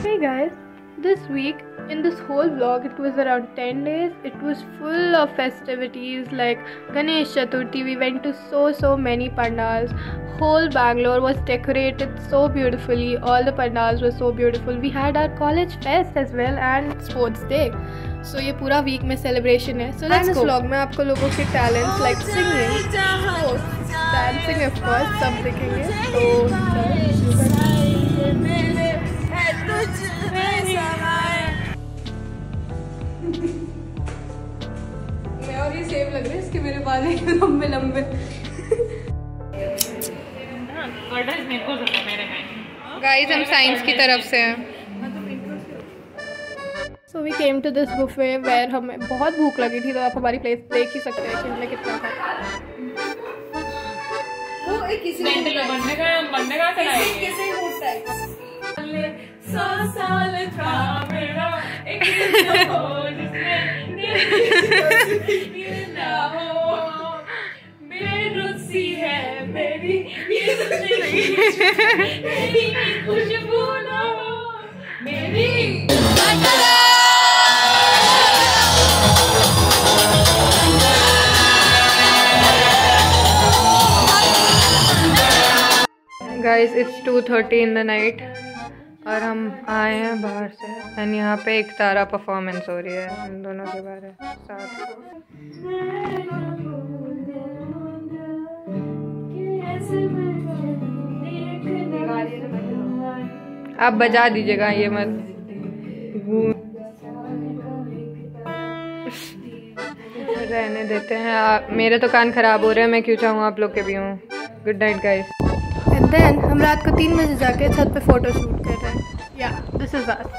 Hey guys, this week in this whole vlog, it was around 10 days. It was full of festivities like Ganesh Chaturthi. We went to so many pandals. Whole Bangalore was decorated so beautifully. All the pandals were so beautiful. We had our college fest as well and sports day. So ये पूरा week में celebration है. So let's go. इस vlog में आपको लोगों के talents like singing, sports, dancing of course सब दिखेंगे. तो और ये सेम लग रहे हैं इसके मेरे बाल लंबे लंबे. गाइस हम साइंस की तरफ से हैं. So we came to this buffet where हमें बहुत भूख लगी थी, तो आप हमारी प्लेस देख ही सकते हैं कि हमने कितना खाया. वो एक किसी बनने का किसी मूड टाइप 100 साल था मेरा एक ना हो बेरुसी है मेरी खुशबू ना हो मेरी. Guys, it's 2:30 in the night और हम आए हैं बाहर से एंड यहाँ पे एक तारा परफॉर्मेंस हो रही है इन दोनों के बारे साथ. आप बजा दीजिएगा ये मत. रहने देते हैं. मेरे तो कान खराब हो रहे हैं, मैं क्यों चाहूँ आप लोग के भी हूँ. Good night guys. And then हम रात को 3 बजे जाके छत पे फोटो शूट कर रहे हैं. Yeah this is that.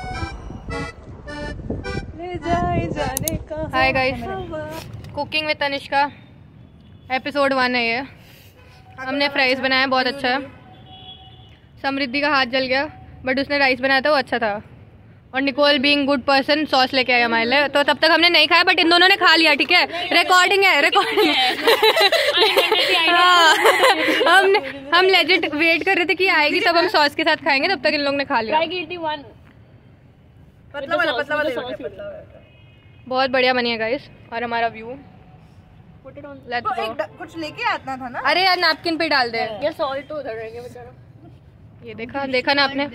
Hi guys, cooking with Tanishka episode 1 है ये. हमने फ्राइज बनाया, बहुत अच्छा है. समृद्धि का हाथ जल गया बट उसने राइस बनाया था, वो अच्छा था. और Nicole being good person sauce लेके आया हमारे लिए. तो तब तक हमने नहीं खाया बट इन दोनों ने खा लिया. ठीक है, रिकॉर्डिंग है, रिकॉर्डिंग. हम लेजिट वेट कर रहे थे कि आएगी तब हम सॉस के साथ खाएंगे, तब तक इन लोगों ने खा लिया. बहुत बढ़िया बनी है गाइस. और हमारा व्यू कुछ लेके आना था ना. अरे यार नैपकिन पे डाल दे. ये सॉल्ट तो उधर रहेंगे बेचारा. ये देखा ना आपने.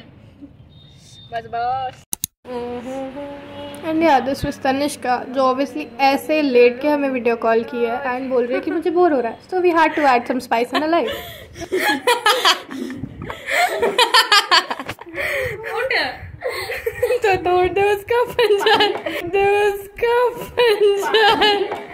बस एंड यार दिस वाज तनिष्का जो ऑब्वियसली ऐसे लेट के हमें वीडियो कॉल की है एंड बोल रही है कि मुझे बोर हो रहा है. So we had to add some spice in our life. तो तोड़ दे उसका पंजा, दे उसका पंजा.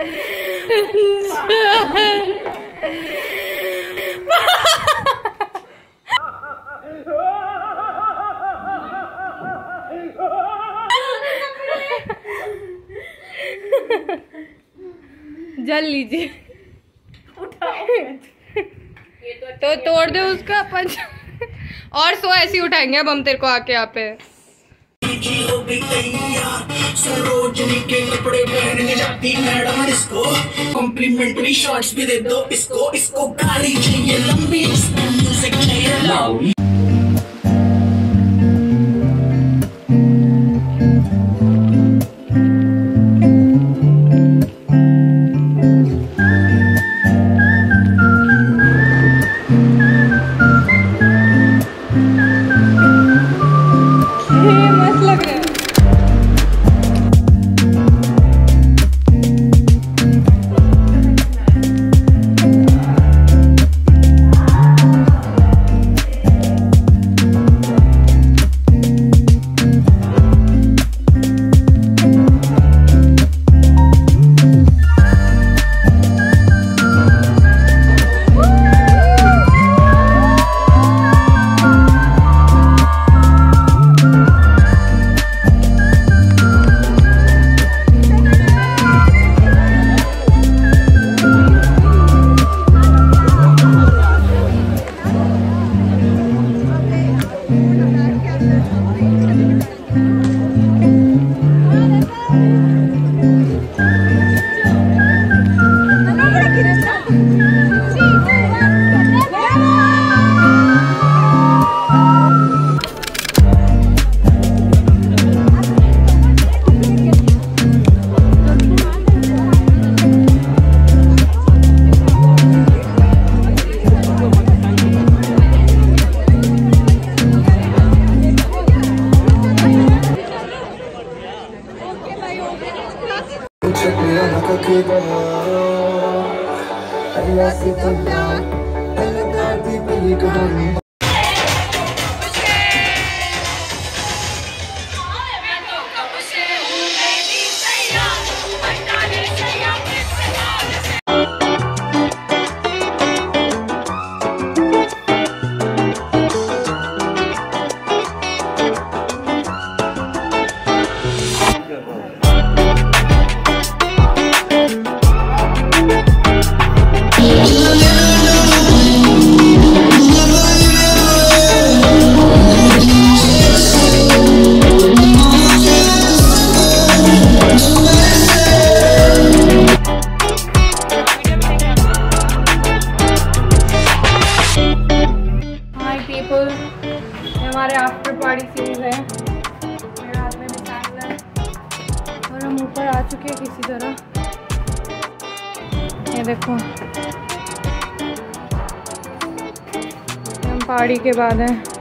जल लीजिए. तो तोड़ दे उसका पंच. और सो ऐसे ही उठाएंगे अब हम तेरे को आके यहाँ पे. सरोजनी के कपड़े पहनने जाती मैडम इसको कॉम्प्लीमेंट्री शॉट्स भी दे दो इसको गाड़ी चाहिए लंबी, म्यूजिक चाहिए लाउड. हमारे आफ्टर पार्टी सीरीज है। मेरे हाथ में भी कैंडल है और हम ऊपर आ चुके हैं किसी तरह। ये देखो, हम पहाड़ी के बाद हैं।